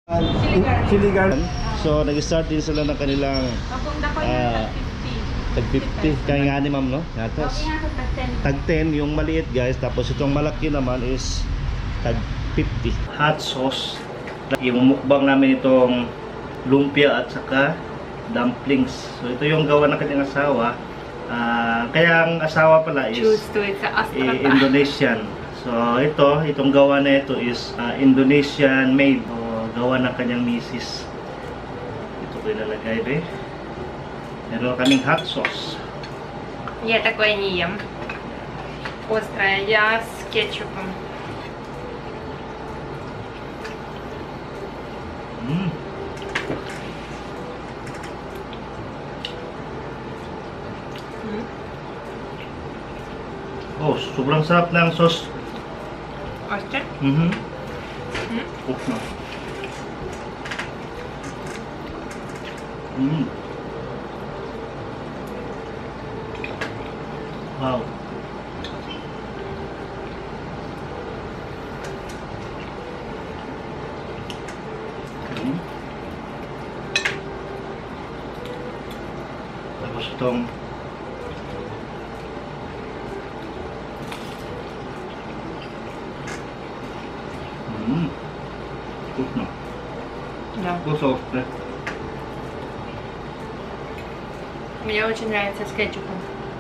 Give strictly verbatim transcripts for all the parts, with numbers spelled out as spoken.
Chilli garden. So, nag-start din sila ng kanilang uh, tag fifty. Kaya nga ni ma'am, no? Yatos. Tag ten yung maliit, guys. Tapos itong malaki naman is tag fifty. Hot sauce. Yung mukbang namin itong lumpia at saka dumplings. So, ito yung gawa ng kanyang asawa. Uh, kaya ang asawa pala is eh, Indonesian. So, ito, itong gawa na ito is uh, Indonesian made. So, gawa ng kanyang misis. Ito ko ilalagay, be. Meron kaming hot sauce. Я такое не ем. Острое. Я с кетчупом. Mm. Mm. Oh, sobrang sarap ng sauce. Острое? Mhm. Mm. Cook na. Mm. Wow. Mm. Tapos itong mm. Cook na. Да. Cook na. Мне очень нравится с кетчупом.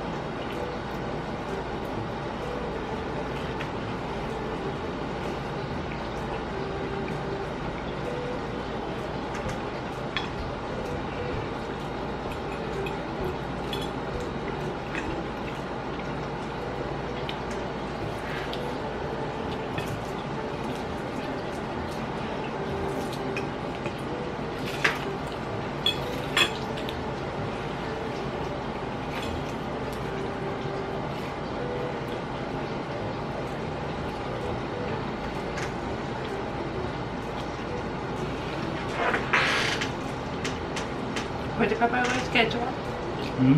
Хочешь попробовать с кетчупом? Mm.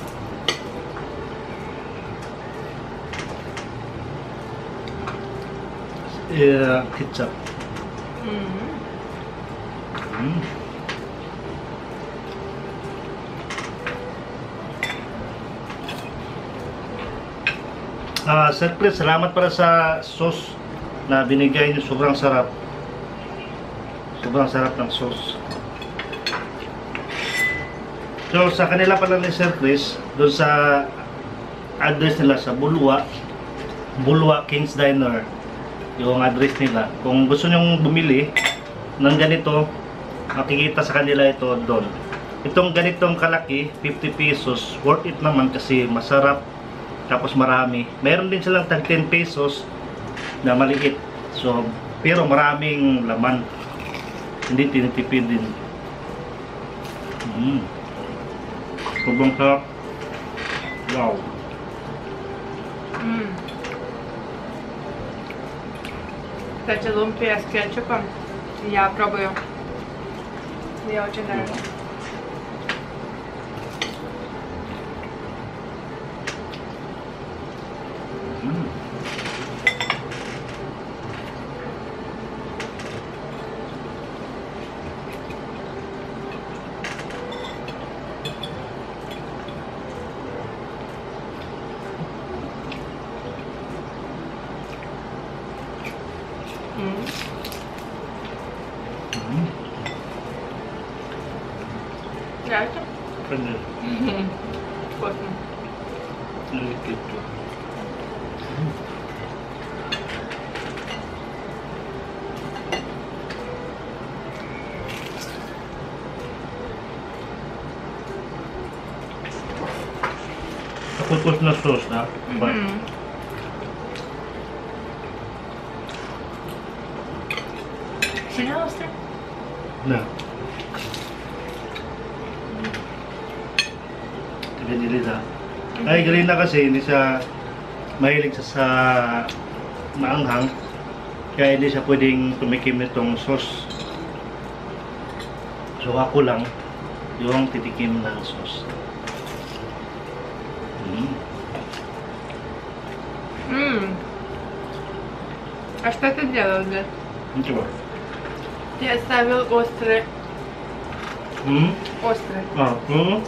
Yeah, ketchup. Mm. Mm. Ah, Sir Chris, salamat para sa sauce na binigay niyo. Sobrang sarap. Sobrang sarap ng sauce. So, sa kanila pala ni Sir Chris, doon sa address nila sa Bulwa, Bulwa King's Diner, yung address nila. Kung gusto nyong bumili ng ganito, makikita sa kanila ito doon. Itong ganitong kalaki, fifty pesos, worth it naman kasi masarap, tapos marami. Meron din silang tag ten pesos na maliit. So, pero maraming laman. Hindi tinitipid din. Mm. Sobrang sarap. Wow. Mm. Кстати, лумпия с кетчупом. Я пробую. Мне очень нравится. Mm. Mm. Mm. Нравится? Pwede. Вкусно. Nalikit to. Tapos na sauce na. Mm. Сильно острый? Na. Dili na. Ay, galing na kasi hindi siya mahilig sa, sa maanghang. Kaya hindi siya pwedeng tumikim nitong sauce. So ako lang yung titikim ng sauce. Mm. Mm. А что ты делал, да? Ничего. Я оставил острый. Hmm? Острый. Ah, hmm?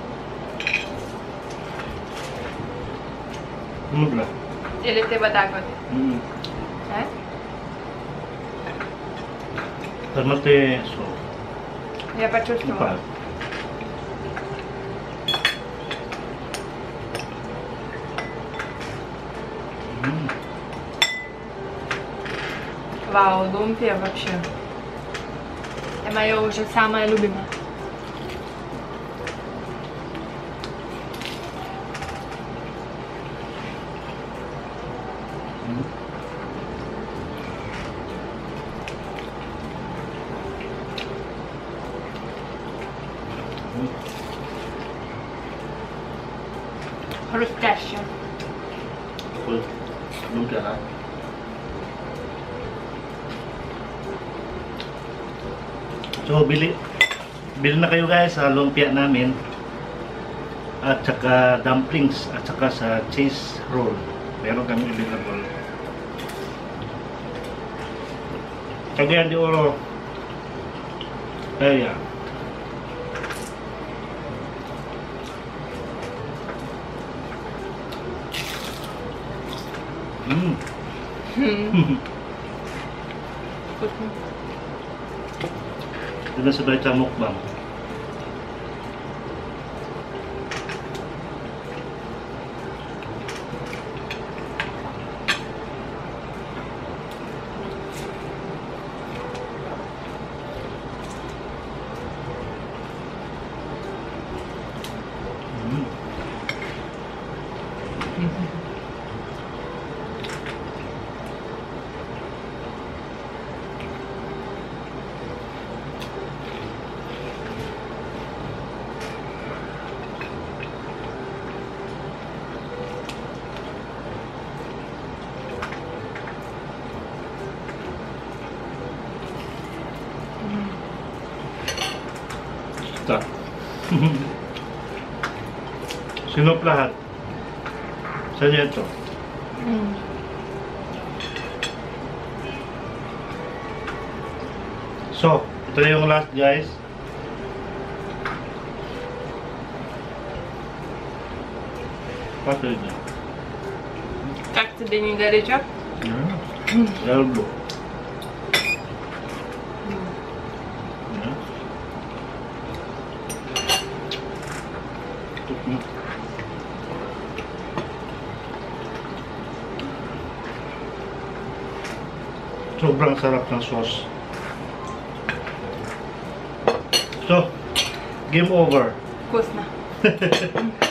Ano ba? Или ты вот так вот? Hmm. А? Tamate so. Я почувствовала. Ipa. Hmm. Вау, лумпия вообще. Это мое уже самое любимое. Хрустящее. Full. Lumpia ha. So, bili bili na kayo guys sa lumpia namin at saka dumplings at saka sa cheese roll. Meron kami available. Cagayan de Oro area. Mm. Вкусно. Ito na sabay sa mukbang. Mm. Stop. Sinop lahat. Sa inyo ito. Mm. So, ito na yung last guys. Pasok niya. Как тебе не горячо? Я люблю. Yeah. Mm. Sobrang sarap ng sauce. So, game over. Вкусно.